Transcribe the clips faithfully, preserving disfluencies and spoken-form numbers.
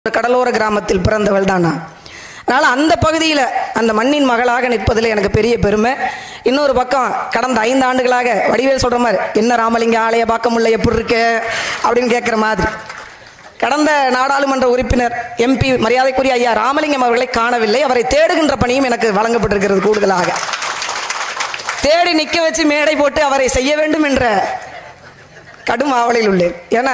கடலோர கிராமத்தில் பிறந்தவள் தான் நான். அதனால் அந்த பகுதியில் அந்த மண்ணின் மகளாக நிற்பதில் எனக்கு பெரிய பெருமை. இன்னொரு பக்கம் கடந்த ஐந்து ஆண்டுகளாக வடிவேல் சொல்கிற மாதிரி என்ன ராமலிங்க ஆலய பார்க்க முடியல எப்படி இருக்கு அப்படின்னு கேட்குற மாதிரி கடந்த நாடாளுமன்ற உறுப்பினர் எம்பி மரியாதைக்குரிய ஐயா ராமலிங்கம் அவர்களை காணவில்லை. அவரை தேடுகின்ற பணியும் எனக்கு வழங்கப்பட்டிருக்கிறது. கூடுதலாக தேடி நிற்க வச்சு மேடை போட்டு அவரை செய்ய வேண்டும் என்ற கடும் ஆவலில் உள்ளேன். ஏன்னா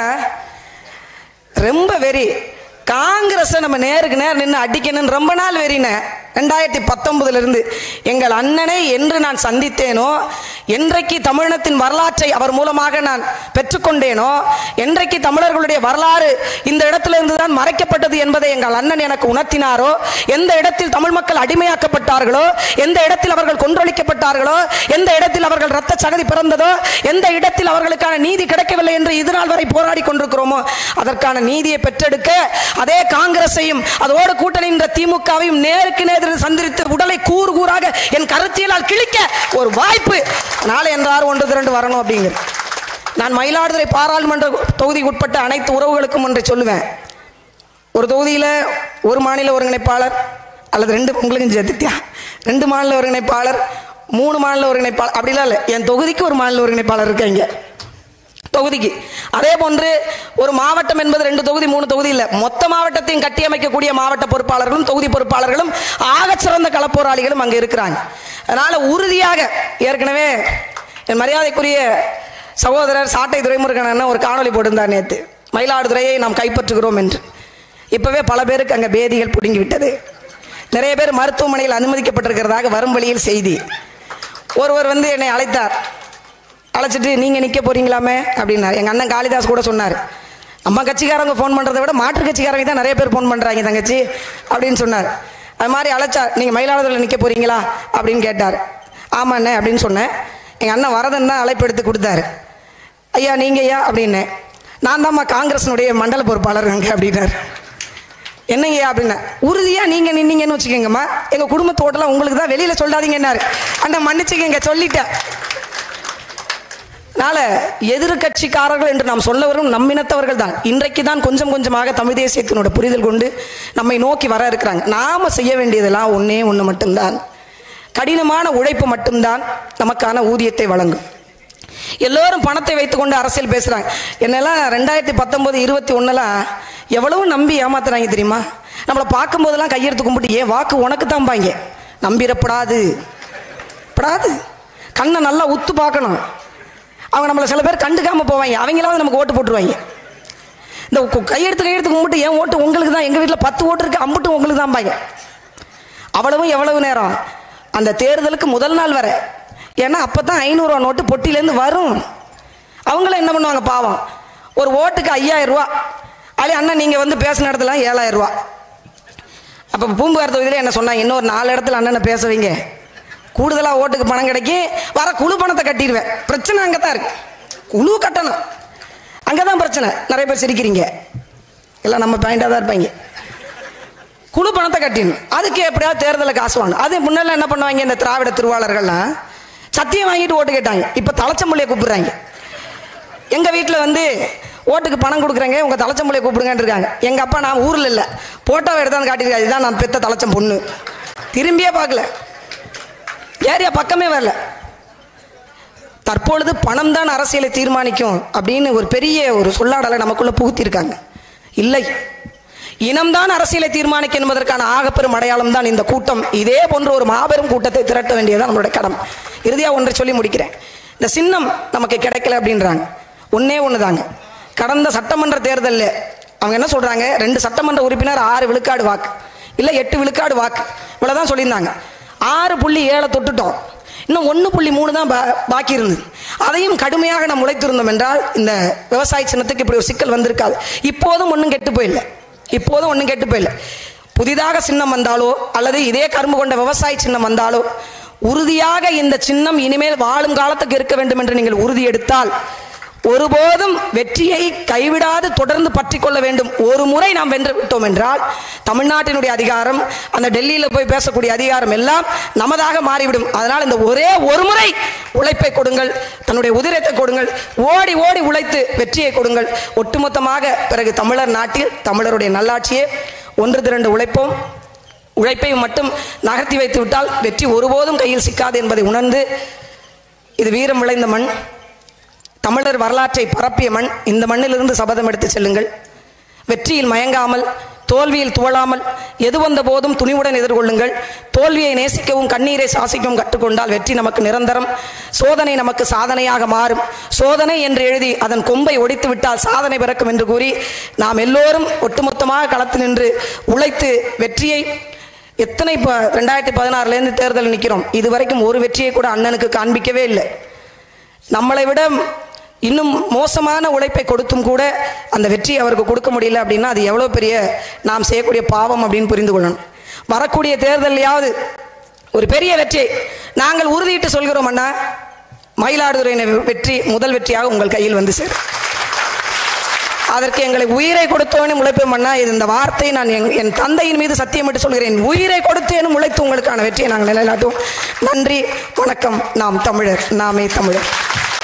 ரொம்ப வெறி காங்கிரஸை நம்ம நேருக்கு நேர் நின்று அடிக்கணும்னு ரொம்ப நாள் வெறின. ரெண்டாயிரத்தி பத்தொன்பதுல இருந்து எங்கள் அண்ணனை என்று நான் சந்தித்தேனோ, என்றைக்கு தமிழினத்தின் வரலாற்றை அவர் மூலமாக நான் பெற்றுக்கொண்டேனோ, என்றைக்கு தமிழர்களுடைய வரலாறு இந்த இடத்துல இருந்துதான் மறைக்கப்பட்டது என்பதை எங்கள் அண்ணன் எனக்கு உணர்த்தினாரோ, எந்த இடத்தில் தமிழ் மக்கள் அடிமையாக்கப்பட்டார்களோ, எந்த இடத்தில் அவர்கள் கொன்றொழிக்கப்பட்டார்களோ, எந்த இடத்தில் அவர்கள் ரத்த சகதி பிறந்ததோ, எந்த இடத்தில் அவர்களுக்கான நீதி கிடைக்கவில்லை என்று இதுநாள் வரை போராடி கொண்டிருக்கிறோமோ, அதற்கான நீதியை பெற்றெடுக்க அதே காங்கிரஸையும் அதோடு கூட்டணி என்ற திமுகவையும் நேருக்கு நேர் சந்தித்து உடலை கூறு கூறாக என் கருத்தியலால் கிழிக்க ஒரு வாய்ப்பு நாளை என்றார் ஒன்று திரண்டு வரணும் அப்படிங்கிற. நான் மயிலாடுதுறை பாராளுமன்ற தொகுதிக்கு உட்பட்ட அனைத்து உறவுகளுக்கும் ஒன்றை சொல்லுவேன். ஒரு தொகுதியில் ஒரு மாநில ஒருங்கிணைப்பாளர் அல்லது ரெண்டு, உங்களுக்கு சேர்த்துட்டியா, ரெண்டு மாநில ஒருங்கிணைப்பாளர், மூணு மாநில ஒருங்கிணைப்பாளர் அப்படிலாம் இல்லை. என் தொகுதிக்கு ஒரு மாநில ஒருங்கிணைப்பாளர் இருக்காங்க தொகுதிக்கு. அதே போன்று ஒரு மாவட்டம் என்பது ரெண்டு தொகுதி மூணு தொகுதி இல்லை, மொத்த மாவட்டத்தையும் கட்டியமைக்கக்கூடிய மாவட்ட பொறுப்பாளர்களும் தொகுதி பொறுப்பாளர்களும் ஆகச்சிறந்த களப்போராளிகளும் அங்கே இருக்கிறாங்க. அதனால உறுதியாக ஏற்கனவே என் மரியாதைக்குரிய சகோதரர் சாட்டை துரைமுருகன் ஒரு காணொலி போட்டிருந்தார் நேற்று, மயிலாடுதுறையை நாம் கைப்பற்றுகிறோம் என்று. இப்பவே பல பேருக்கு அங்கே பேதிகள் பிடுங்கி விட்டது. நிறைய பேர் மருத்துவமனையில் அனுமதிக்கப்பட்டிருக்கிறதாக வரும் வழியில் செய்தி. ஒருவர் வந்து என்னை அழைத்தார். அழைச்சிட்டு நீங்கள் நிற்க போறீங்களாமே அப்படின்னார். எங்கள் அண்ணன் காளிதாஸ் கூட சொன்னார், நம்ம கட்சிக்காரங்க ஃபோன் பண்ணுறதை விட மாற்று கட்சிக்காரங்க தான் நிறைய பேர் ஃபோன் பண்ணுறாங்க தங்கச்சி அப்படின்னு சொன்னார். அது மாதிரி அழைச்சார், நீங்கள் மயிலாடுதுறையில் நிற்க போறீங்களா அப்படின்னு கேட்டார். ஆமாண்ணே அப்படின்னு சொன்னேன். எங்கள் அண்ணன் வரதன் தான் அழைப்பு எடுத்து கொடுத்தாரு. ஐயா நீங்கள் ஐயா அப்படின்னேன். நான் தான்மா காங்கிரஸினுடைய மண்டல பொறுப்பாளர் அங்கே அப்படின்னார். என்னங்கய்யா அப்படின்னா, உறுதியாக நீங்கள் நின்னீங்கன்னு வச்சுக்கோங்கம்மா, எங்கள் குடும்பத்தோட்டெல்லாம் உங்களுக்கு தான், வெளியில் சொல்லாதீங்கன்னாரு. அண்ணன் மன்னிச்சுக்கங்க சொல்லிட்டேன். அதனால எதிர்கட்சிக்காரர்கள் என்று நாம் சொல்ல வரும் நம்மினத்தவர்கள் தான் இன்றைக்கு தான் கொஞ்சம் கொஞ்சமாக தமிழ் தேசியத்தினோட புரிதல் கொண்டு நம்மை நோக்கி வர இருக்கிறாங்க. நாம செய்ய வேண்டியதெல்லாம் ஒன்னே ஒன்று மட்டும்தான், கடினமான உழைப்பு மட்டும்தான் நமக்கான ஊதியத்தை வழங்கும். எல்லோரும் பணத்தை வைத்துக்கொண்டு அரசியல் பேசுறாங்க. என்னெல்லாம் ரெண்டாயிரத்தி பத்தொன்பது இருபத்தி ஒன்னுலாம் எவ்வளவு நம்பி ஏமாத்துறாங்க தெரியுமா? நம்மளை பார்க்கும் போதெல்லாம் கையெடுத்து கும்பிட்டு ஏன் வாக்கு உனக்கு தான் பாங்க, நம்பிடப்படாது படாது, கண்ணை நல்லா உத்து பார்க்கணும். அவங்க நம்மளை சில பேர் கண்டுக்காம போவாங்க, அவங்களாவது நமக்கு ஓட்டு போட்டுருவாங்க. இந்த கையெடுத்து கையெடுத்து கும்பிட்டு ஏன் ஓட்டு உங்களுக்கு தான், எங்கள் வீட்டில் பத்து ஓட்டு இருக்கு அம்புட்டு உங்களுக்கு தான் பாங்க. அவ்வளவும் எவ்வளவு நேரம் அந்த தேர்தலுக்கு முதல் நாள் வர, ஏன்னா அப்போ தான் ஐநூறுரூவா நோட்டு பொட்டியிலேருந்து வரும். அவங்களும் என்ன பண்ணுவாங்க பாவம், ஒரு ஓட்டுக்கு ஐயாயிரம் ரூபா அதே அண்ணன் நீங்கள் வந்து பேசின இடத்துல ஏழாயிரம் ரூபா. அப்போ பூம்புகார் தொகுதியில் என்ன சொன்னாங்க, இன்னொரு நாலு இடத்துல அண்ணனை பேச வைங்க, கூடுதலாக ஓட்டுக்கு பணம் கிடைக்கும், வர குழு பணத்தை கட்டிடுவேன். பிரச்சனை அங்கே தான் இருக்கு, குழு கட்டணும், அங்கே தான் பிரச்சனை. நிறைய பேர் சிரிக்கிறீங்க, எல்லாம் நம்ம பாயிண்டாக தான் இருப்பாங்க. குழு பணத்தை கட்டிடணும், அதுக்கு எப்படியாவது தேர்தலில் காசு வாங்கணும். அது முன்னெல்லாம் என்ன பண்ணுவாங்க, இந்த திராவிட திருவாளர்கள்லாம் சத்தியம் வாங்கிட்டு ஓட்டு கேட்டாங்க. இப்போ தலைச்சம்பள்ளியை கூப்பிடுறாங்க. எங்கள் வீட்டில் வந்து ஓட்டுக்கு பணம் கொடுக்குறேங்க, உங்கள் தலைச்சம்பள்ளியை கூப்பிடுங்கன்னு இருக்காங்க. எங்கள் அப்பா நான் ஊரில் இல்லை, போட்டோவை எடுத்தாந்து காட்டியிருக்காரு, இதுதான் நான் பெத்த தலைச்சம் பொண்ணு. திரும்பியே பார்க்கல, ஏரியா பக்கமே வரல. தற்பொழுது பணம் தான் அரசியலை தீர்மானிக்கும் அப்படின்னு ஒரு பெரிய ஒரு சொல்லாடலை நமக்குள்ள புகுத்திருக்காங்க. இல்லை, இனம்தான் அரசியலை தீர்மானிக்கும் என்பதற்கான ஆகப்பெரும் அடையாளம் தான் இந்த கூட்டம். இதே போன்ற ஒரு மாபெரும் கூட்டத்தை திரட்ட வேண்டியதான் நம்மளுடைய கடமை. இறுதியாக ஒன்றை சொல்லி முடிக்கிறேன். இந்த சின்னம் நமக்கு கிடைக்கல அப்படின்றாங்க. ஒன்னே ஒன்று தாங்க, கடந்த சட்டமன்ற தேர்தலில் அவங்க என்ன சொல்றாங்க, ரெண்டு சட்டமன்ற உறுப்பினர் ஆறு விழுக்காடு வாக்கு இல்லை எட்டு விழுக்காடு வாக்கு இவ்வளோதான் சொல்லியிருந்தாங்க. ஆறு புள்ளி ஏழை தொட்டுட்டோம், இன்னும் ஒன்று புள்ளி மூணு தான் பாக்கி இருந்தது. அதையும் கடுமையாக நாம் உழைத்திருந்தோம் என்றால் இந்த விவசாய சின்னத்துக்கு இப்படி ஒரு சிக்கல் வந்திருக்காது. இப்போதும் ஒன்றும் கெட்டு போயில்லை, இப்போதும் ஒன்றும் கெட்டு போயில்லை. புதிதாக சின்னம் வந்தாலோ அல்லது இதே கரும்பு கொண்ட விவசாய சின்னம் வந்தாலோ உறுதியாக இந்த சின்னம் இனிமேல் வாழும் காலத்துக்கு இருக்க வேண்டும் என்று நீங்கள் உறுதி எடுத்தால் ஒருபோதும் வெற்றியை கைவிடாது தொடர்ந்து பற்றி கொள்ள வேண்டும். ஒரு முறை நாம் வென்று விட்டோம் என்றால் தமிழ்நாட்டினுடைய அதிகாரம், அந்த டெல்லியில் போய் பேசக்கூடிய அதிகாரம் எல்லாம் நமதாக மாறிவிடும். அதனால் இந்த ஒரே ஒரு முறை உழைப்பை கொடுங்கள், தன்னுடைய உதிரத்தை கொடுங்கள், ஓடி ஓடி உழைத்து வெற்றியை கொடுங்கள். ஒட்டுமொத்தமாக பிறகு தமிழர் நாட்டில் தமிழருடைய நல்லாட்சியே. ஒன்று திரண்டு உழைப்போம். உழைப்பை மட்டும் நகர்த்தி வைத்து விட்டால் வெற்றி ஒருபோதும் கையில் சிக்காது என்பதை உணர்ந்து, இது வீரம் விளைந்த மண், தமிழர் வரலாற்றை பரப்பிய மண். இந்த மண்ணிலிருந்து சபதம் எடுத்து செல்லுங்கள். வெற்றியில் மயங்காமல், தோல்வியில் துவளாமல், எது வந்த போதும் துணிவுடன் எதிர்கொள்ளுங்கள். தோல்வியை நேசிக்கவும் கண்ணீரை சாசிக்கவும் கற்றுக்கொண்டால் வெற்றி நமக்கு நிரந்தரம். சோதனை நமக்கு சாதனையாக மாறும். சோதனை என்று எழுதி அதன் கொம்பை ஒடித்து விட்டால் சாதனை பிறக்கும் என்று கூறி நாம் எல்லோரும் ஒட்டுமொத்தமாக களத்தில் நின்று உழைத்து வெற்றியை எத்தனை இப்போ ரெண்டாயிரத்தி பதினாறுலேருந்து தேர்தல் நிற்கிறோம், இதுவரைக்கும் ஒரு வெற்றியை கூட அண்ணனுக்கு காண்பிக்கவே இல்லை. நம்மளை விட இன்னும் மோசமான உழைப்பை கொடுத்தும் கூட அந்த வெற்றியை அவருக்கு கொடுக்க முடியல அப்படின்னா அது எவ்வளோ பெரிய நாம் செய்யக்கூடிய பாவம் அப்படின்னு புரிந்து கொள்ளணும். வரக்கூடிய தேர்தலையாவது ஒரு பெரிய வெற்றியை நாங்கள் உறுதியிட்டு சொல்கிறோம் அண்ணா, மயிலாடுதுறை வெற்றி முதல் வெற்றியாக உங்கள் கையில் வந்து சேரும். அதற்கு எங்களை உயிரை கொடுத்தோன்னு உழைப்போம் அண்ணா. இது இந்த வார்த்தை நான் என் தந்தையின் மீது சத்தியமிட்டு சொல்கிறேன். உயிரை கொடுத்தேனும் உழைத்து உங்களுக்கான வெற்றியை நாங்கள் நிலைநாட்டுவோம். நன்றி, வணக்கம். நாம் தமிழர், நாமே தமிழர்.